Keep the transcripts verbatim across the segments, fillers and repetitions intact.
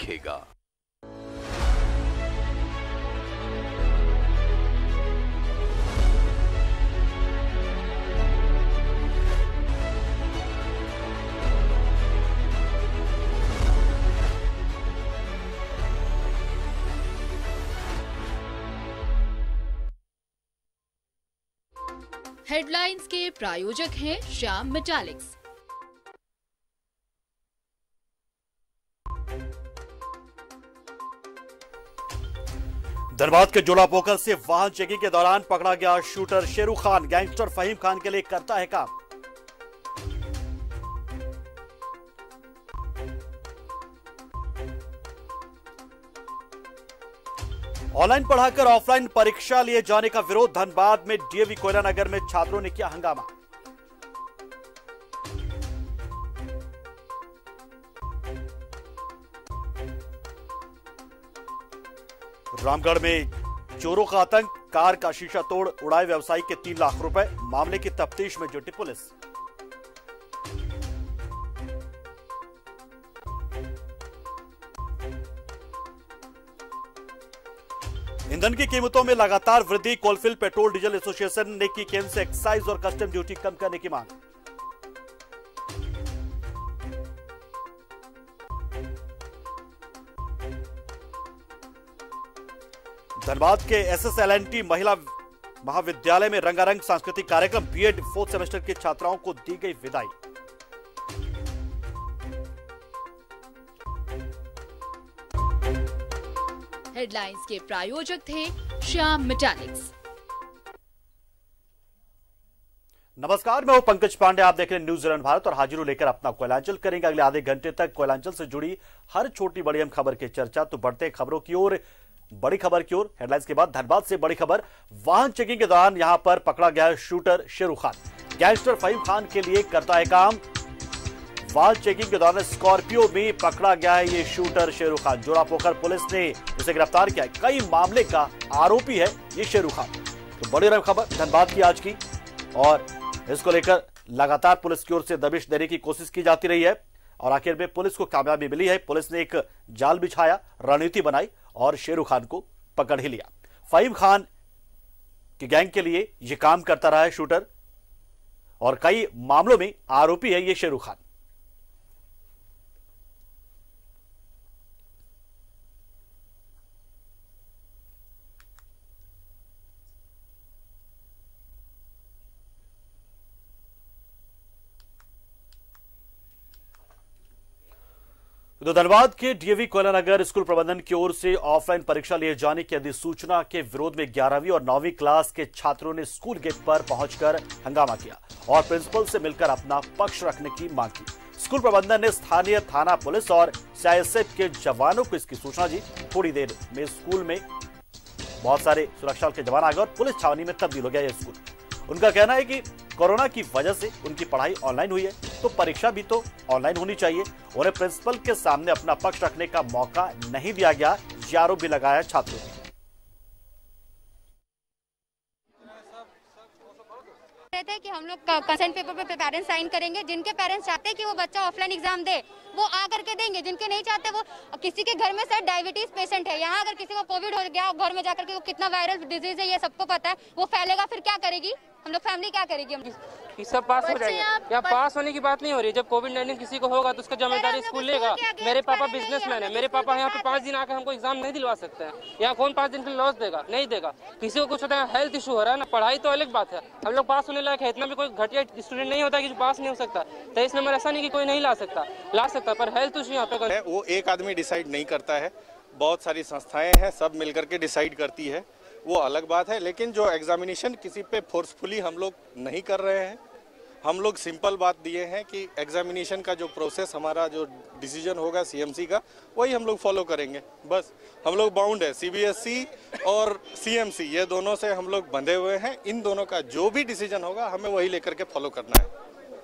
दिखेगा। हेडलाइंस के प्रायोजक हैं श्याम मेटालिक्स। धनबाद के जोड़ा पोखर से वाहन चेकिंग के दौरान पकड़ा गया शूटर शेरू खान गैंगस्टर फहीम खान के लिए करता है काम। ऑनलाइन पढ़ाकर ऑफलाइन परीक्षा लिए जाने का विरोध। धनबाद में डीएवी कोयला नगर में छात्रों ने किया हंगामा। रामगढ़ में चोरों का आतंक। कार का शीशा तोड़ उड़ाए व्यवसायी के तीन लाख रुपए। मामले की तफ्तीश में जुटी पुलिस। ईंधन की कीमतों में लगातार वृद्धि। कोलफील्ड पेट्रोल डीजल एसोसिएशन ने की केंद्र से एक्साइज और कस्टम ड्यूटी कम करने की मांग। धनबाद के एसएसएलएनटी महिला महाविद्यालय में रंगारंग सांस्कृतिक कार्यक्रम। बीएड फोर्थ सेमेस्टर की छात्राओं को दी गई विदाई। हेडलाइंस के प्रायोजक थे श्याम मेटालिक्स। नमस्कार, मैं हूं पंकज पांडे। आप देख रहे हैं न्यूज रन भारत और हाजिर हूं लेकर अपना कोयलांचल। करेंगे अगले आधे घंटे तक कोयलांचल से जुड़ी हर छोटी बड़ी अहम खबर की चर्चा। तो बढ़ते खबरों की ओर, बड़ी खबर की ओर। हेडलाइंस के बाद धनबाद से बड़ी खबर। वाहन चेकिंग के दौरान यहां पर पकड़ा गया शूटर शेरू खान गैंगस्टर फहीम खान के लिए करता है काम। वाहन चेकिंग के दौरान स्कॉर्पियो में पकड़ा गया है ये शूटर शेरू खान। जोड़ा पोखर पुलिस ने इसे गिरफ्तार किया है। कई मामले का आरोपी है ये शेरू खान। तो बड़ी रही खबर धनबाद की आज की, और इसको लेकर लगातार पुलिस की ओर से दबिश देने की कोशिश की जाती रही है और आखिर में पुलिस को कामयाबी मिली है। पुलिस ने एक जाल बिछाया, रणनीति बनाई और शेरू खान को पकड़ ही लिया। फहीम खान की गैंग के लिए यह काम करता रहा है शूटर, और कई मामलों में आरोपी है ये शेरू खान। तो धनबाद के डीएवी कोयला नगर स्कूल प्रबंधन की ओर से ऑफलाइन परीक्षा लिए जाने की अधिसूचना के विरोध में ग्यारहवीं और नौवीं क्लास के छात्रों ने स्कूल गेट पर पहुंचकर हंगामा किया और प्रिंसिपल से मिलकर अपना पक्ष रखने की मांग की। स्कूल प्रबंधन ने स्थानीय थाना पुलिस और सीआईएसएफ के जवानों को इसकी सूचना दी। थोड़ी देर में स्कूल में बहुत सारे सुरक्षा के जवान आ गए और पुलिस छावनी में तब्दील हो गया यह स्कूल। उनका कहना है कि कोरोना की वजह से उनकी पढ़ाई ऑनलाइन हुई है, तो परीक्षा भी तो ऑनलाइन होनी चाहिए। उन्हें प्रिंसिपल के सामने अपना पक्ष रखने का मौका नहीं दिया गया, ये आरोप भी लगाया छात्रों ने। कहते हैं कि हम लोग कंसेंट पेपर पे पेरेंट्स साइन करेंगे। जिनके पेरेंट्स चाहते हैं कि वो बच्चा ऑफलाइन एग्जाम दे, वो आ करके देंगे। जिनके नहीं चाहते, वो किसी के घर में सर डायबिटीज पेशेंट है, यहाँ अगर किसी को कोविड हो गया घर में जाकर के, वो कितना वायरल डिजीज है ये सबको पता है, वो फैलेगा, फिर क्या करेगी हम लोग, फैमिली क्या करेगी? हम ये सब पास हो जाएगा। यहाँ पास होने की बात नहीं हो रही। जब कोविड नाइन्टीन किसी को होगा तो उसका जिम्मेदारी स्कूल लेगा। मेरे पापा बिजनेसमैन है, मेरे पापा यहाँ पे पाँच दिन आकर हमको एग्जाम नहीं दिलवा सकते हैं। यहाँ कौन पाँच दिन के लॉस देगा? नहीं देगा। किसी को कुछ होता है, हेल्थ इशू हो रहा है ना, पढ़ाई तो अलग बात है, हम लोग पास होने लायक है। इतना भी कोई घटिया स्टूडेंट नहीं होता कि जो पास नहीं हो सकता। तेईस नंबर ऐसा नहीं कि कोई नहीं ला सकता, ला सकता, पर हेल्थ इशू यहाँ पे वो एक आदमी डिसाइड नहीं करता है, बहुत सारी संस्थाएं हैं, सब मिलकर के डिसाइड करती है, वो अलग बात है। लेकिन जो एग्जामिनेशन किसी पे फोर्सफुली हम लोग नहीं कर रहे हैं। हम लोग सिंपल बात दिए हैं कि एग्जामिनेशन का जो प्रोसेस, हमारा जो डिसीजन होगा सीएमसी का, वही हम लोग फॉलो करेंगे। बस हम लोग बाउंड है, सीबीएसई और सीएमसी ये दोनों से हम लोग बंधे हुए हैं। इन दोनों का जो भी डिसीजन होगा हमें वही लेकर के फॉलो करना है।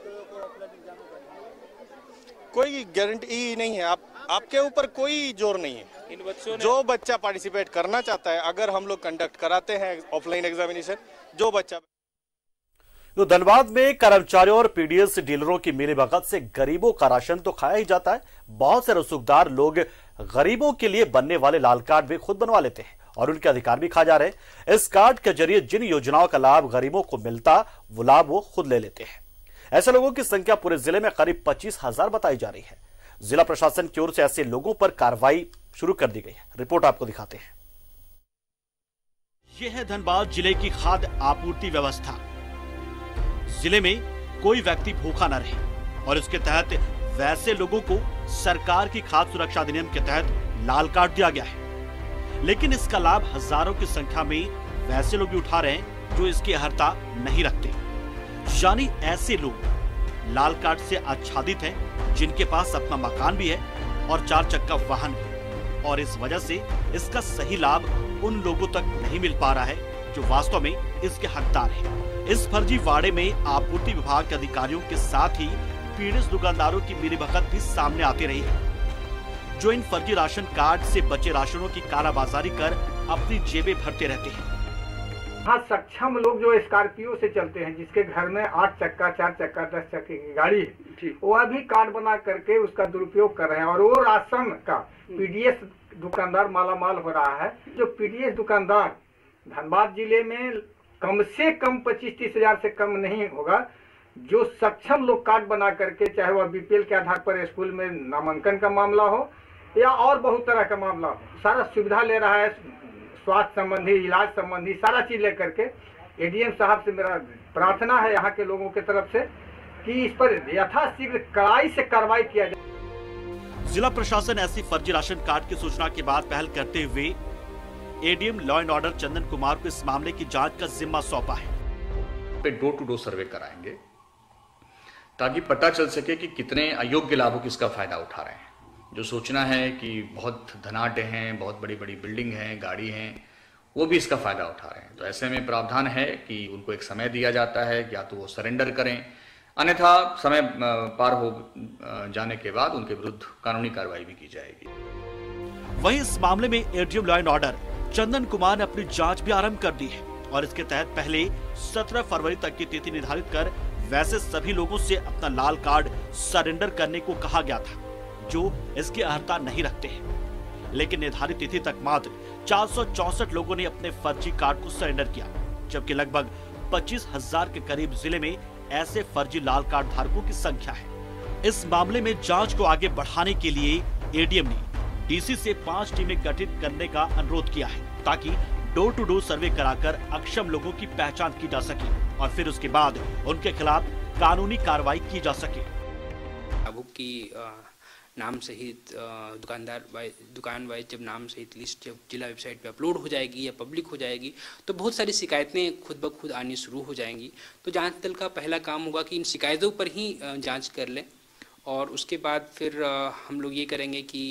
कोई गारंटी नहीं है, आप आपके ऊपर कोई जोर नहीं है। इन बच्चों ने जो बच्चा पार्टिसिपेट करना चाहता है, अगर हम लोग कंडक्ट कराते हैं ऑफलाइन एग्जामिनेशन, जो बच्चा तो धनबाद में कर्मचारियों और पीडीएस डीलरों की मिलीभगत से गरीबों का राशन तो खाया ही जाता है। बहुत से रसूखदार लोग गरीबों के लिए बनने वाले लाल कार्ड भी खुद बनवा लेते हैं और उनके अधिकार भी खा जा रहे हैं। इस कार्ड के जरिए जिन योजनाओं का लाभ गरीबों को मिलता वो लाभ वो खुद ले लेते हैं। ऐसे लोगों की संख्या पूरे जिले में करीब पच्चीस हजार बताई जा रही है। जिला प्रशासन की ओर से ऐसे लोगों पर कार्रवाई शुरू कर दी गई है। रिपोर्ट आपको दिखाते हैं। यह है धनबाद जिले की खाद्य आपूर्ति व्यवस्था। जिले में कोई व्यक्ति भूखा न रहे और इसके तहत वैसे लोगों को सरकार की खाद्य सुरक्षा अधिनियम के तहत लाल कार्ड दिया गया है। लेकिन इसका लाभ हजारों की संख्या में वैसे लोग भी उठा रहे हैं जो इसकी अर्हता नहीं रखते। यानी ऐसे लोग लाल कार्ड से आच्छादित हैं जिनके पास अपना मकान भी है और चार चक्का वाहन भी, और इस वजह से इसका सही लाभ उन लोगों तक नहीं मिल पा रहा है जो वास्तव में इसके हकदार हैं। इस फर्जी वाड़े में आपूर्ति विभाग के अधिकारियों के साथ ही पीड़ित दुकानदारों की मिलीभगत भी सामने आती रही है, जो इन फर्जी राशन कार्ड से बचे राशनों की कालाबाजारी कर अपनी जेबें भरते रहते हैं। हाँ, सक्षम लोग जो स्कॉर्पियो से चलते हैं, जिसके घर में आठ चक्का, चार चक्का, दस चक्के की गाड़ी है, वह भी कार्ड बना करके उसका दुरुपयोग कर रहे हैं और वो राशन का पीडीएस दुकानदार मालामाल हो रहा है। जो पीडीएस दुकानदार धनबाद जिले में कम से कम पच्चीस तीस हजार से कम नहीं होगा, जो सक्षम लोग कार्ड बना करके, चाहे वह बीपीएल के आधार पर स्कूल में नामांकन का मामला हो या और बहुत तरह का मामला हो, सारा सुविधा ले रहा है। स्वास्थ्य संबंधी, इलाज संबंधी सारा चीज लेकर के एडीएम साहब से मेरा प्रार्थना है यहाँ के लोगों की तरफ से कि इस पर यथाशीघ्र कड़ाई से कार्रवाई किया जाए। जिला प्रशासन ऐसी फर्जी राशन कार्ड की सूचना के बाद पहल करते हुए ADM law and order Chandan Kumar को इस मामले की जांच का जिम्मा सौंपा है। पे डोर टू डोर सर्वे कराएंगे ताकि पता चल सके कि कितने अयोग्य लाभुक इसका फायदा उठा रहे हैं। जो सोचना है कि बहुत धनाढ्य हैं, बहुत बड़ी बड़ी बिल्डिंग हैं, गाड़ी हैं, वो भी इसका फायदा उठा रहे हैं। तो ऐसे में प्रावधान है कि उनको एक समय दिया जाता है, या तो वो सरेंडर करें, अन्यथा समय पार हो जाने के बाद उनके विरुद्ध कानूनी कार्रवाई भी की जाएगी। वहीं इस मामले में ADM law and order Chandan Kumar ने अपनी जांच भी आरंभ कर दी है और इसके तहत पहले सत्रह फरवरी तक की तिथि निर्धारित कर वैसे सभी लोगों से अपना लाल कार्ड सरेंडर करने को कहा गया था जो इसकी अर्हता नहीं रखते हैं। लेकिन निर्धारित तिथि तक मात्र चार सौ चौसठ लोगों ने अपने फर्जी कार्ड को सरेंडर किया, जबकि लगभग पच्चीस हजार के करीब जिले में ऐसे फर्जी लाल कार्ड धारकों की संख्या है। इस मामले में जांच को आगे बढ़ाने के लिए एडीएम ने डीसी से पांच टीमें गठित करने का अनुरोध किया है ताकि डोर टू डोर सर्वे कराकर अक्षम लोगों की पहचान की जा सके और फिर उसके बाद उनके खिलाफ कानूनी कार्रवाई की जा सके। अब की नाम सहित दुकानदार वाइज दुकान वाइज जब नाम सहित लिस्ट जब जिला वेबसाइट पे अपलोड हो जाएगी या पब्लिक हो जाएगी तो बहुत सारी शिकायतें खुद ब खुद आनी शुरू हो जाएंगी। तो जांच दल का पहला काम होगा कि इन शिकायतों पर ही जांच कर लें और उसके बाद फिर हम लोग ये करेंगे कि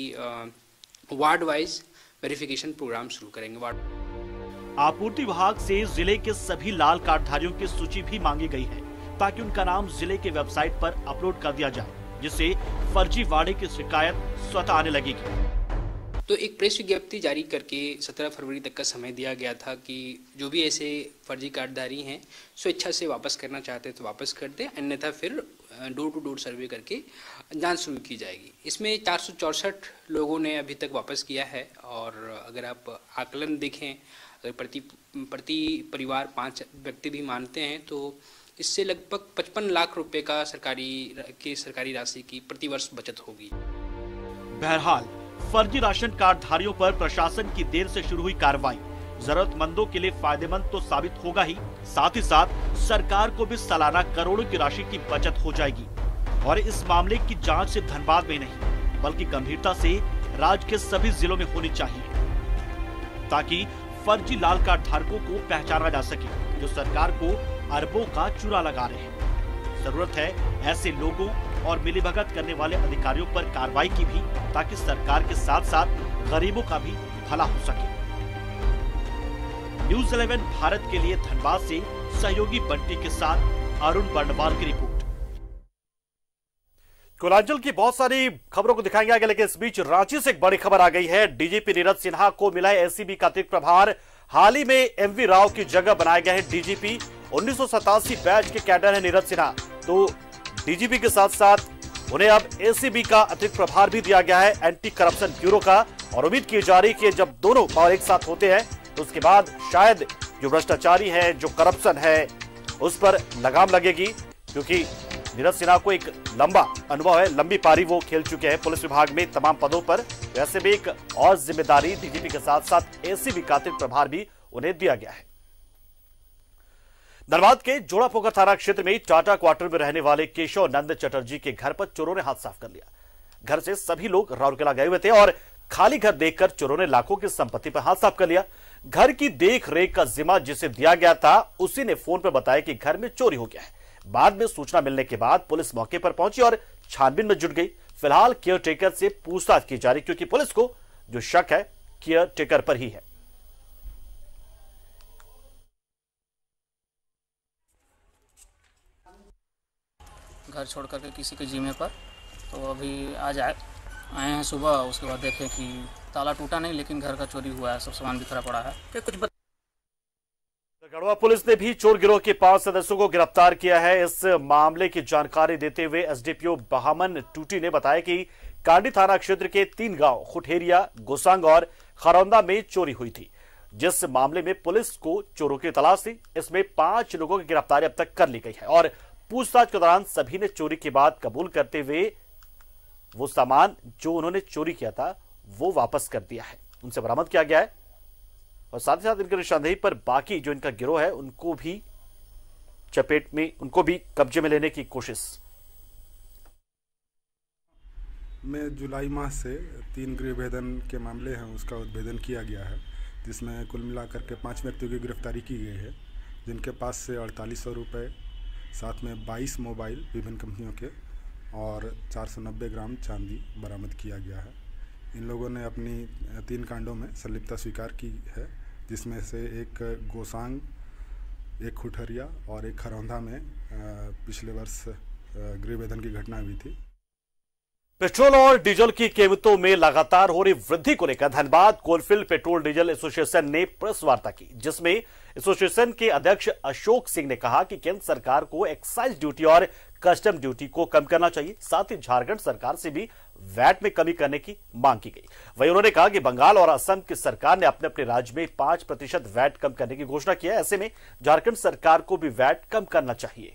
वार्ड वाइज वेरिफिकेशन प्रोग्राम शुरू करेंगे। वार्ड आपूर्ति विभाग से जिले के सभी लाल कार्डधारियों की सूची भी मांगी गई है ताकि उनका नाम जिले के वेबसाइट पर अपलोड कर दिया जाए, जिससे फर्जी वाड़े की शिकायत स्वतः आने लगेगी। तो एक प्रेस विज्ञप्ति जारी करके सत्रह फरवरी तक का समय दिया गया था कि जो भी ऐसे फर्जी कार्डधारी हैं स्वेच्छा से वापस करना चाहते हैं तो वापस कर दें, अन्यथा फिर डोर टू डोर सर्वे करके जांच शुरू की जाएगी। इसमें चार सौ चौसठ लोगों ने अभी तक वापस किया है और अगर आप आकलन देखें, अगर प्रति प्रति परिवार पाँच व्यक्ति भी मानते हैं तो इससे लगभग पचपन लाख रुपए का सरकारी की सरकारी राशि की प्रतिवर्ष बचत होगी। बहरहाल फर्जी राशन कार्ड धारियों पर प्रशासन की देर से शुरू हुई कार्रवाई जरूरतमंदों के लिए फायदेमंद तो साबित होगा ही, साथ ही साथ सरकार को भी सालाना करोड़ों की राशि की बचत हो जाएगी। और इस मामले की जांच सिर्फ धनबाद में नहीं बल्कि गंभीरता से राज्य के सभी जिलों में होनी चाहिए ताकि फर्जी लाल कार्ड धारकों को पहचाना जा सके जो सरकार को अरबों का चूरा लगा रहे हैं। जरूरत है ऐसे लोगों और मिलीभगत करने वाले अधिकारियों पर कार्रवाई की भी ताकि सरकार के साथ साथ गरीबों का भी भला हो सके। न्यूज़ इलेवन भारत के लिए धनबाद से सहयोगी बंटी के साथ अरुण बर्णवाल की रिपोर्ट। कोलांचल की बहुत सारी खबरों को दिखाएंगे आगे, लेकिन इस बीच रांची से एक बड़ी खबर आ गई है। डीजीपी नीरज सिन्हा को मिला है एसीबी का अतिरिक्त प्रभार। हाल ही में एमवी राव की जगह बनाए गए हैं डीजीपी। उन्नीस सौ सतासी बैच के कैडर है नीरज सिन्हा। तो डीजीपी के साथ साथ उन्हें अब एसीबी का अतिरिक्त प्रभार भी दिया गया है, एंटी करप्शन ब्यूरो का। और उम्मीद की जा रही कि जब दोनों पावर एक साथ होते हैं तो उसके बाद शायद जो भ्रष्टाचारी है, जो करप्शन है, उस पर लगाम लगेगी, क्योंकि नीरज सिन्हा को एक लंबा अनुभव है, लंबी पारी वो खेल चुके हैं पुलिस विभाग में तमाम पदों पर। वैसे भी एक और जिम्मेदारी डीजीपी के साथ साथ एसीबी का अतिरिक्त प्रभार भी उन्हें दिया गया है। धनबाद के जोड़ापोखर थाना क्षेत्र में टाटा क्वार्टर में रहने वाले केशव नंद चटर्जी के घर पर चोरों ने हाथ साफ कर लिया। घर से सभी लोग राउरकेला गए हुए थे और खाली घर देखकर चोरों ने लाखों की संपत्ति पर हाथ साफ कर लिया। घर की देख रेख का जिम्मा जिसे दिया गया था, उसी ने फोन पर बताया कि घर में चोरी हो गया है। बाद में सूचना मिलने के बाद पुलिस मौके पर पहुंची और छानबीन में जुट गई। फिलहाल केयर टेकर से पूछताछ की जा रही, क्योंकि पुलिस को जो शक है केयर टेकर पर ही है। घर छोड़ करके किसी के जिम्मे पर, तो अभी आज आए आए हैं सुबह। उसके बाद देखे कि ताला टूटा नहीं, लेकिन घर का चोरी हुआ है, सब सामान बिखरा पड़ा है। फिर कुछ बत... गढ़वा पुलिस ने भी चोर गिरोह के पांच सदस्यों को गिरफ्तार किया है। इस मामले की जानकारी देते हुए एसडीपीओ बहामन टूटी ने बताया कि कांडी थाना क्षेत्र के तीन गांव खुठेरिया, गोसांग और खरौंदा में चोरी हुई थी, जिस मामले में पुलिस को चोरों की तलाश थी। इसमें पांच लोगों की गिरफ्तारी अब तक कर ली गई है और पूछताछ के दौरान सभी ने चोरी की बात कबूल करते हुए वो सामान जो उन्होंने चोरी किया था वो वापस कर दिया है, उनसे बरामद किया गया है। और साथ ही साथ इनकी निशानदेही पर बाकी जो इनका गिरोह है उनको भी चपेट में, उनको भी कब्जे में लेने की कोशिश। में जुलाई माह से तीन गृह भेदन के मामले हैं, उसका उद्भेदन किया गया है, जिसमें कुल मिलाकर के पांच व्यक्तियों की गिरफ्तारी की गई है, जिनके पास से अड़तालीस सौ रुपये, साथ में बाईस मोबाइल विभिन्न कंपनियों के और चार सौ नब्बे ग्राम चांदी बरामद किया गया है। इन लोगों ने अपनी तीन कांडों में संलिप्तता स्वीकार की है, जिसमें से एक गोसांग, एक खुठरिया और एक खरौंदा में पिछले वर्ष गृहभेदन की घटना हुई थी। पेट्रोल और डीजल की कीमतों में लगातार हो रही वृद्धि को लेकर Dhanbad coalfield petrol diesel association ने प्रेस वार्ता की, जिसमें एसोसिएशन के अध्यक्ष अशोक सिंह ने कहा कि केंद्र सरकार को एक्साइज ड्यूटी और कस्टम ड्यूटी को कम करना चाहिए। साथ ही झारखंड सरकार से भी वैट में कमी करने की मांग की गई। वहीं उन्होंने कहा कि बंगाल और असम की सरकार ने अपने अपने राज्य में पांच प्रतिशत वैट कम करने की घोषणा की है। ऐसे में झारखंड सरकार को भी वैट कम करना चाहिए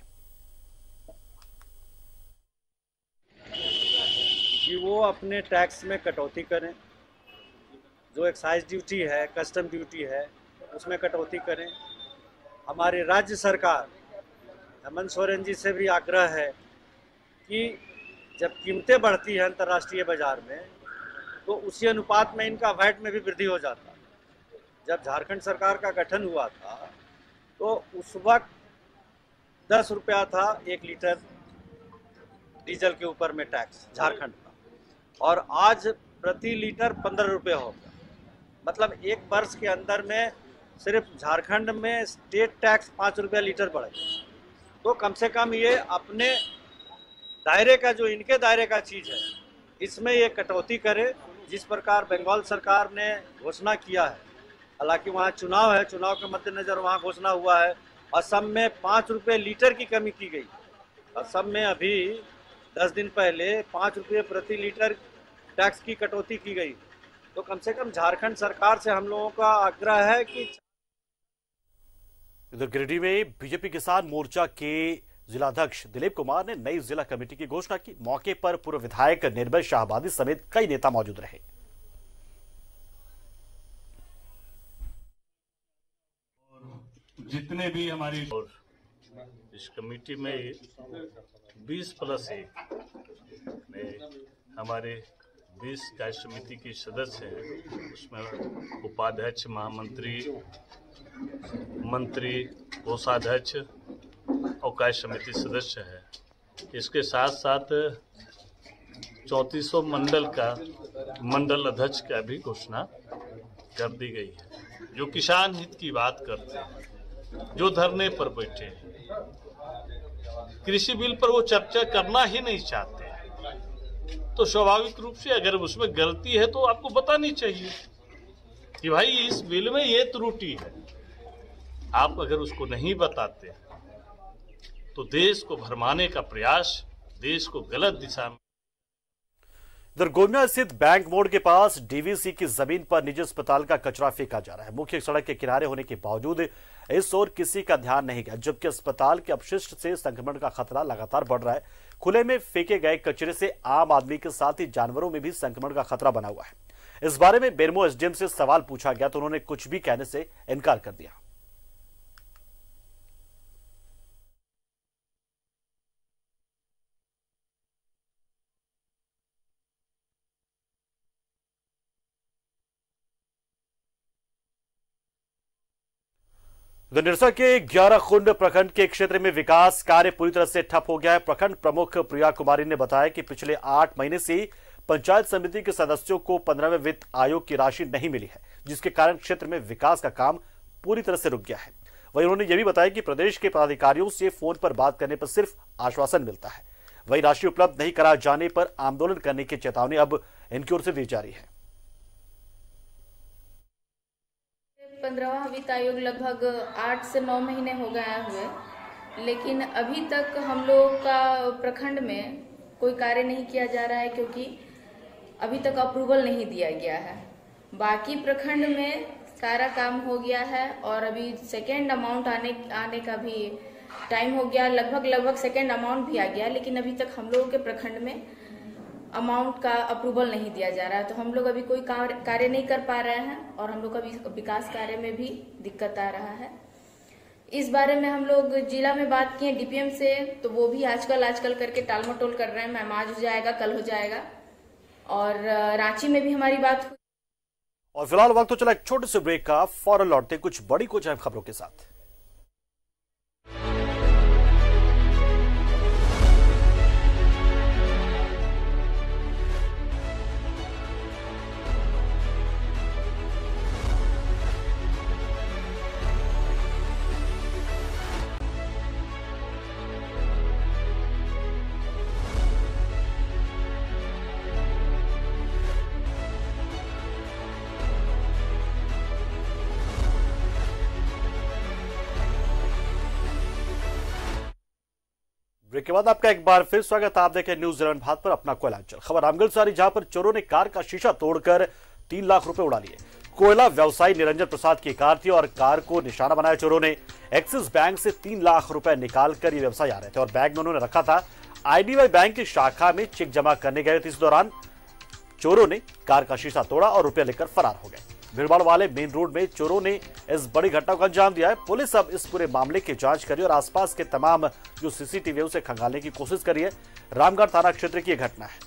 कि वो अपने टैक्स में कटौती करें, जो एक्साइज ड्यूटी है, कस्टम ड्यूटी है, उसमें कटौती करें। हमारी राज्य सरकार हेमंत सोरेन जी से भी आग्रह है कि जब कीमतें बढ़ती हैं अंतर्राष्ट्रीय बाजार में, तो उसी अनुपात में इनका वैट में भी वृद्धि हो जाता है। जब झारखंड सरकार का गठन हुआ था तो उस वक्त दस रुपया था एक लीटर डीजल के ऊपर में टैक्स झारखंड का, और आज प्रति लीटर पंद्रह रुपये हो गया। मतलब एक वर्ष के अंदर में सिर्फ झारखंड में स्टेट टैक्स पाँच रुपया लीटर बढ़े। तो कम से कम ये अपने दायरे का, जो इनके दायरे का चीज़ है, इसमें ये कटौती करे, जिस प्रकार बंगाल सरकार ने घोषणा किया है। हालांकि वहाँ चुनाव है, चुनाव के मद्देनजर वहाँ घोषणा हुआ है। असम में पाँच रुपये लीटर की कमी की गई। असम में अभी दस दिन पहले पाँच रुपये प्रति लीटर टैक्स की कटौती की गई। तो कम से कम झारखंड सरकार से हम लोगों का आग्रह है कि इधर गिरिडीह में बीजेपी किसान मोर्चा के जिलाध्यक्ष दिलीप कुमार ने नई जिला कमेटी की घोषणा की। मौके पर पूर्व विधायक निर्भय शाहबादी समेत कई नेता मौजूद रहे। जितने भी हमारी इस कमेटी में बीस प्लस एक में हमारे बीस कार्य समिति के सदस्य हैं। उसमें उपाध्यक्ष, महामंत्री, मंत्री, कोषाध्यक्ष और कार्य समिति सदस्य है। इसके साथ साथ चौंतीसों मंडल का मंडल अध्यक्ष का भी घोषणा कर दी गई है, जो किसान हित की बात करते हैं, जो धरने पर बैठे हैं। कृषि बिल पर वो चर्चा करना ही नहीं चाहते, तो स्वाभाविक रूप से अगर उसमें गलती है तो आपको बतानी चाहिए कि भाई इस बिल में ये त्रुटि है। आप अगर उसको नहीं बताते तो देश को भरमाने का प्रयास, देश को गलत दिशा में। इधर गोमिया स्थित बैंक मोड़ के पास डीवीसी की जमीन पर निजी अस्पताल का कचरा फेंका जा रहा है। मुख्य सड़क के किनारे होने के बावजूद इस ओर किसी का ध्यान नहीं गया, जबकि अस्पताल के अपशिष्ट से संक्रमण का खतरा लगातार बढ़ रहा है। खुले में फेंके गए कचरे से आम आदमी के साथ ही जानवरों में भी संक्रमण का खतरा बना हुआ है। इस बारे में बेरमो एसडीएम से सवाल पूछा गया तो उन्होंने कुछ भी कहने से इनकार कर दिया। निरसा के ग्यारहकुंड प्रखंड के क्षेत्र में विकास कार्य पूरी तरह से ठप हो गया है। प्रखंड प्रमुख प्रिया कुमारी ने बताया कि पिछले आठ महीने से पंचायत समिति के सदस्यों को पंद्रहवें वित्त आयोग की राशि नहीं मिली है, जिसके कारण क्षेत्र में विकास का काम पूरी तरह से रुक गया है। वहीं उन्होंने यह भी बताया कि प्रदेश के पदाधिकारियों से फोन पर बात करने पर सिर्फ आश्वासन मिलता है। वहीं राशि उपलब्ध नहीं करा जाने पर आंदोलन करने की चेतावनी अब इनकी ओर से दी जा रही है। पंद्रहवां वित्त आयोग लगभग आठ से नौ महीने हो गए हुए, लेकिन अभी तक हम लोग का प्रखंड में कोई कार्य नहीं किया जा रहा है, क्योंकि अभी तक अप्रूवल नहीं दिया गया है। बाकी प्रखंड में सारा काम हो गया है और अभी सेकेंड अमाउंट आने आने का भी टाइम हो गया, लगभग लगभग सेकेंड अमाउंट भी आ गया, लेकिन अभी तक हम लोगों के प्रखंड में अमाउंट का अप्रूवल नहीं दिया जा रहा है। तो हम लोग अभी कोई कार्य नहीं कर पा रहे हैं और हम लोग का विकास कार्य में भी दिक्कत आ रहा है। इस बारे में हम लोग जिला में बात किए डीपीएम से, तो वो भी आजकल आजकल करके टाल मटोल कर रहे हैं, मैम आज हो जाएगा, कल हो जाएगा। और रांची में भी हमारी बात हुई। और फिलहाल वक्त तो चला एक छोटे से ब्रेक का, फौरन लौटते कुछ बड़ी कुछ अहम खबरों के साथ। ब्रेक के बाद आपका एक बार फिर स्वागत। आप देखें न्यूज इलेवन भारत पर अपना कोयलांचल। खबर रामगढ़ से आ रही, जहां पर चोरों ने कार का शीशा तोड़कर तीन लाख रुपए उड़ा लिए। कोयला व्यवसायी निरंजन प्रसाद की कार थी और कार को निशाना बनाया चोरों ने। एक्सिस बैंक से तीन लाख रुपए निकालकर ये व्यवसायी आ रहे थे और बैग में उन्होंने रखा था। आईडीबीआई बैंक की शाखा में चेक जमा करने गए थे। इस दौरान चोरों ने कार का शीशा तोड़ा और रुपया लेकर फरार हो गए। भीड़भाड़ वाले मेन रोड में चोरों ने इस बड़ी घटना को अंजाम दिया है। पुलिस अब इस पूरे मामले की जांच कर रही है और आसपास के तमाम जो सीसीटीवी है उसे खंगालने की कोशिश कर रही है। रामगढ़ थाना क्षेत्र की यह घटना है।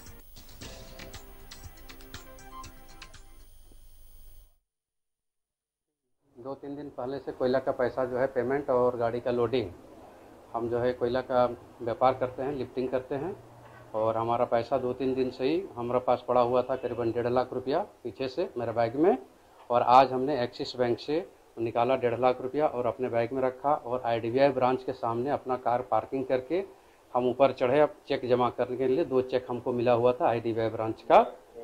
दो तीन दिन पहले से कोयला का पैसा जो है पेमेंट और गाड़ी का लोडिंग, हम जो है कोयला का व्यापार करते हैं, लिफ्टिंग करते हैं और हमारा पैसा दो तीन दिन से ही हमारे पास पड़ा हुआ था, करीबन डेढ़ लाख रुपया पीछे से मेरे बैग में। और आज हमने एक्सिस बैंक से निकाला डेढ़ लाख रुपया और अपने बैग में रखा और आईडीबीआई ब्रांच के सामने अपना कार पार्किंग करके हम ऊपर चढ़े। अब चेक जमा करने के लिए दो चेक हमको मिला हुआ था आईडीबीआई ब्रांच का,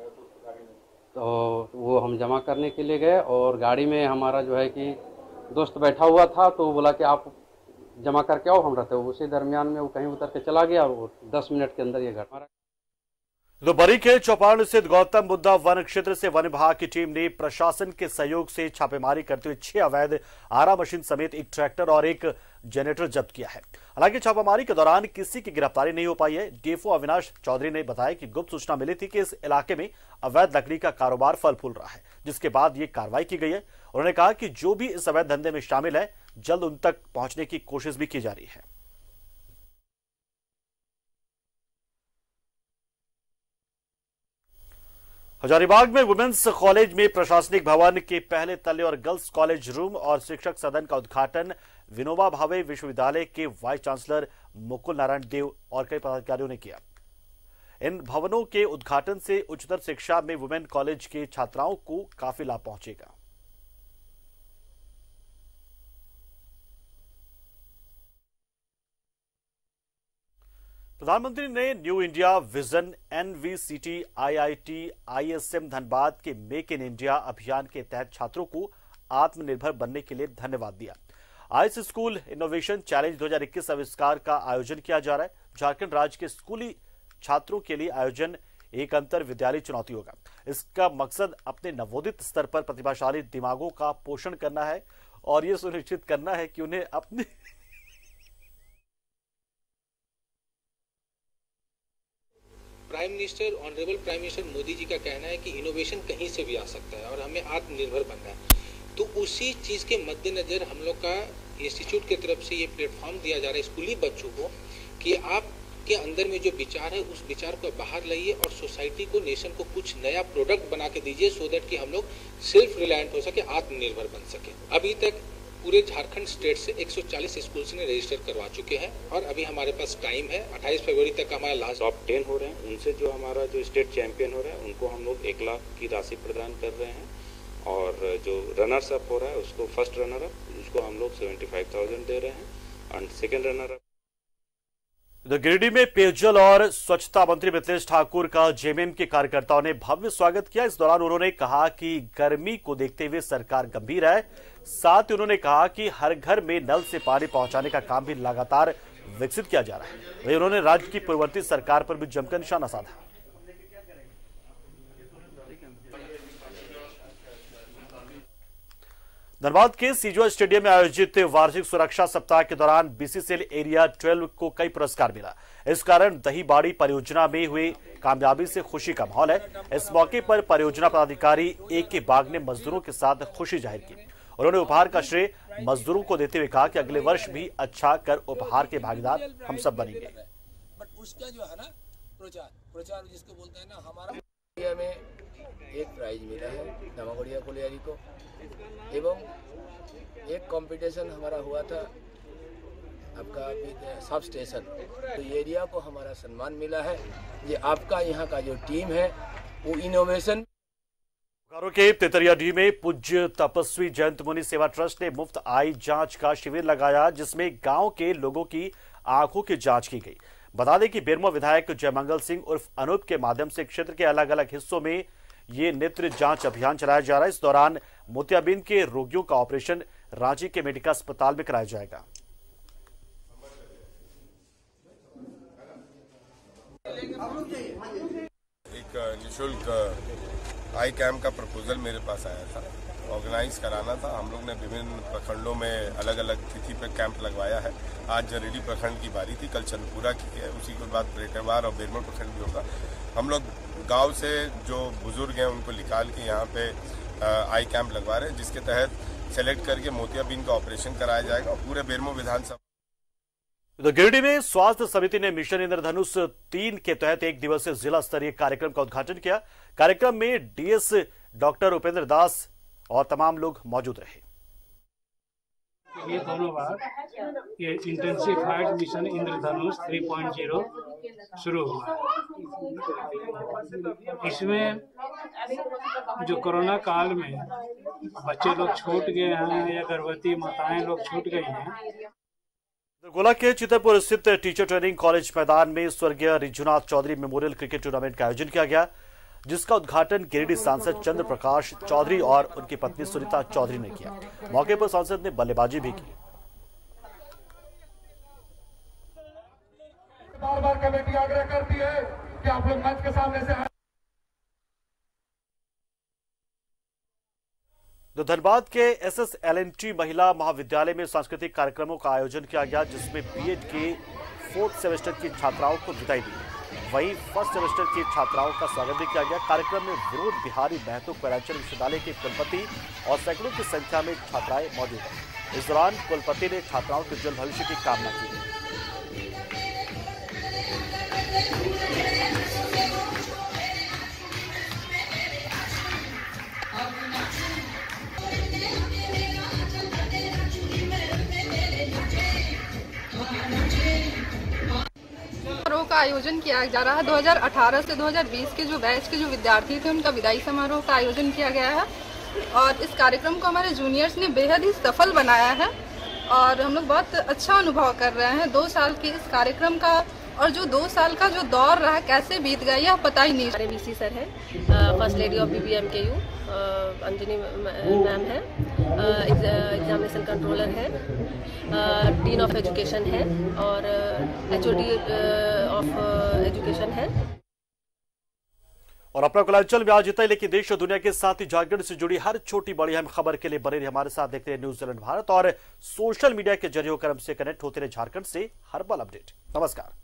तो वो हम जमा करने के लिए गए। और गाड़ी में हमारा जो है कि दोस्त बैठा हुआ था, तो वो बोला कि आप जमा करके आओ, हम रहते हो। उसी दरमियान में वो कहीं उतर के चला गया और दस मिनट के अंदर ये घटना। तो बरी के चौपारण स्थित गौतम बुद्धा वन क्षेत्र से वन विभाग की टीम ने प्रशासन के सहयोग से छापेमारी करते हुए छह अवैध आरा मशीन समेत एक ट्रैक्टर और एक जनरेटर जब्त किया है। हालांकि छापेमारी के दौरान किसी की गिरफ्तारी नहीं हो पाई है। डीएफओ अविनाश चौधरी ने बताया कि गुप्त सूचना मिली थी कि इस इलाके में अवैध लकड़ी का कारोबार फल फूल रहा है, जिसके बाद ये कार्रवाई की गई है। उन्होंने कहा कि जो भी इस अवैध धंधे में शामिल है जल्द उन तक पहुंचने की कोशिश भी की जा रही है। हजारीबाग में वुमेन्स कॉलेज में प्रशासनिक भवन के पहले तले और गर्ल्स कॉलेज रूम और शिक्षक सदन का उद्घाटन विनोबा भावे विश्वविद्यालय के वाइस चांसलर मुकुल नारायण देव और कई पदाधिकारियों ने किया। इन भवनों के उद्घाटन से उच्चतर शिक्षा में वुमेन कॉलेज के छात्राओं को काफी लाभ पहुंचेगा। प्रधानमंत्री ने new India vision, NVCT, IIT, ISM Dhanbad के मेक इन इंडिया अभियान के तहत छात्रों को आत्मनिर्भर बनने के लिए धन्यवाद दिया। आइस स्कूल इनोवेशन चैलेंज दो हज़ार इक्कीस आविष्कार का आयोजन किया जा रहा है। झारखंड राज्य के स्कूली छात्रों के लिए आयोजन एक अंतर विद्यालय चुनौती होगा। इसका मकसद अपने नवोदित स्तर पर प्रतिभाशाली दिमागों का पोषण करना है और यह सुनिश्चित करना है कि उन्हें अपने prime minister honourable prime minister Modi ji का कहना है कि इनोवेशन कहीं से भी आ सकता है और हमें आत्मनिर्भर बनना है। तो उसी चीज़ के मद्देनजर हम लोग का इंस्टीट्यूट की तरफ से ये प्लेटफॉर्म दिया जा रहा है स्कूली बच्चों को कि आपके अंदर में जो विचार है उस विचार को बाहर लाइए और सोसाइटी को, नेशन को कुछ नया प्रोडक्ट बना के दीजिए, सो दैट कि हम लोग सेल्फ रिलायंट हो सके, आत्मनिर्भर बन सके। अभी तक पूरे झारखंड स्टेट से एक सौ चालीस स्कूल्स ने रजिस्टर करवा चुके हैं और अभी हमारे पास टाइम है, अट्ठाईस फरवरी तक का हमारा लास्ट। टॉप टेन हो रहे हैं, उनसे जो हमारा जो स्टेट चैंपियन हो रहा है उनको हम लोग एक लाख की राशि प्रदान कर रहे हैं और जो रनर्स अप हो रहा है उसको फर्स्ट रनर अप उसको हम लोग सेवेंटी फाइव थाउजेंड दे रहे हैं और सेकेंड रनर अप। इधर गिरिडीह में पेयजल और स्वच्छता मंत्री मिथिलेश ठाकुर का जेएमएम के कार्यकर्ताओं ने भव्य स्वागत किया। इस दौरान उन्होंने कहा कि गर्मी को देखते हुए सरकार गंभीर है। साथ ही उन्होंने कहा कि हर घर में नल से पानी पहुंचाने का काम भी लगातार विकसित किया जा रहा है। वहीं उन्होंने राज्य की पूर्ववर्ती सरकार पर भी जमकर निशाना साधा। धनबाद के सीजवा स्टेडियम में आयोजित वार्षिक सुरक्षा सप्ताह के दौरान बीसीसीएल एरिया बारह को कई पुरस्कार मिला। इस कारण दही बाड़ी परियोजना में हुई कामयाबी से खुशी का माहौल है। इस मौके पर परियोजना पदाधिकारी ए के बाग ने मजदूरों के साथ खुशी जाहिर की। उन्होंने उपहार का श्रेय मजदूरों को देते हुए कहा कि अगले वर्ष भी अच्छा कर उपहार के भागीदार हम सब बनेंगे। बट उसका जो है ना प्रचार प्रचार जिसको बोलते हैं ना, हमारा इंडिया में एक प्राइज मिला है दामागोड़िया कोलियारी को एवं एक कंपटीशन हमारा हुआ था आपका सब स्टेशन, तो एरिया को हमारा सम्मान मिला है। ये आपका यहाँ का जो टीम है वो इनोवेशन। बोकारो के तेतरियाडीह में पूज्य तपस्वी जयंत मुनि सेवा ट्रस्ट ने मुफ्त आई जांच का शिविर लगाया, जिसमें गांव के लोगों की आंखों की जांच की गई। बता दें कि बेरमो विधायक जयमंगल सिंह उर्फ अनूप के माध्यम से क्षेत्र के अलग अलग हिस्सों में ये नेत्र जांच अभियान चलाया जा रहा है। इस दौरान मोतियाबिंद के रोगियों का ऑपरेशन रांची के मेडिका अस्पताल में कराया जाएगा। एक निःशुल्क आई कैम्प का प्रपोजल मेरे पास आया था, ऑर्गेनाइज कराना था। हम लोग ने विभिन्न प्रखंडों में अलग अलग तिथि पर कैंप लगवाया है। आज जरेडी प्रखंड की बारी थी, कल चंदपुरा की है, उसी के बाद ब्रेटरवार और बेरमो प्रखंड भी होगा। हम लोग गांव से जो बुजुर्ग हैं उनको निकाल के यहाँ पे आई कैंप लगवा रहे हैं, जिसके तहत सेलेक्ट करके मोतियाबिंद का ऑपरेशन कराया जाएगा और पूरे बेरमो विधानसभा। तो गिरिडीह में स्वास्थ्य समिति ने मिशन इंद्रधनुष तीन के तहत एक दिवसीय जिला स्तरीय कार्यक्रम का उद्घाटन किया। कार्यक्रम में डीएस डॉक्टर उपेंद्र दास और तमाम लोग मौजूद रहे। ये दोनों बार ये इंटेंसिफाइड मिशन इंद्रधनुष तीन पॉइंट ज़ीरो शुरू हुआ। इसमें जो कोरोना काल में बच्चे लोग छूट गए हैं या गर्भवती माताएं लोग छूट गई हैं। गोला के चितरपुर स्थित टीचर ट्रेनिंग कॉलेज मैदान में स्वर्गीय Rijunath Chaudhary memorial cricket tournament का आयोजन किया गया, जिसका उद्घाटन गिरिडीह सांसद चंद्र प्रकाश चौधरी और उनकी पत्नी सुनीता चौधरी ने किया। मौके पर सांसद ने बल्लेबाजी भी की। बार बार कमेटी आग्रह करती है कि आप लोग मंच के सामने से। तो धनबाद के S S L N T महिला महाविद्यालय में सांस्कृतिक कार्यक्रमों का आयोजन किया गया, जिसमें बीएड के फोर्थ सेमेस्टर की छात्राओं को विदाई दी। वहीं फर्स्ट सेमेस्टर की छात्राओं का स्वागत भी किया गया। कार्यक्रम में विनोद बिहारी महतो कोयलांचल विश्वविद्यालय के कुलपति और सैकड़ों की संख्या में छात्राएं मौजूद हैं। इस दौरान कुलपति ने छात्राओं के उज्जवल भविष्य की कामना की। समारोह का आयोजन किया जा रहा है। दो हज़ार अठारह से दो हज़ार बीस के जो बैच के जो विद्यार्थी थे उनका विदाई समारोह का आयोजन किया गया है और इस कार्यक्रम को हमारे जूनियर्स ने बेहद ही सफल बनाया है और हम लोग बहुत अच्छा अनुभव कर रहे हैं। दो साल के इस कार्यक्रम का और जो दो साल का जो दौर रहा कैसे बीत गया यह पता ही नहीं। हमारे वीसी सर है, first lady of BBM K U Anjani ma'am है एग्जामिनेशन कंट्रोलर है, डीन ऑफ एजुकेशन है और एचओडी ऑफ एजुकेशन है। और अपना कोयलांचल में आज इतना ही, लेकिन देश और दुनिया के साथ ही झारखंड से जुड़ी हर छोटी बड़ी अहम खबर के लिए बने रहे हमारे साथ। देखते हैं न्यूजीलैंड भारत और सोशल मीडिया के जरिए क्रम से कनेक्ट होते रहे झारखंड से हर पल अपडेट। नमस्कार।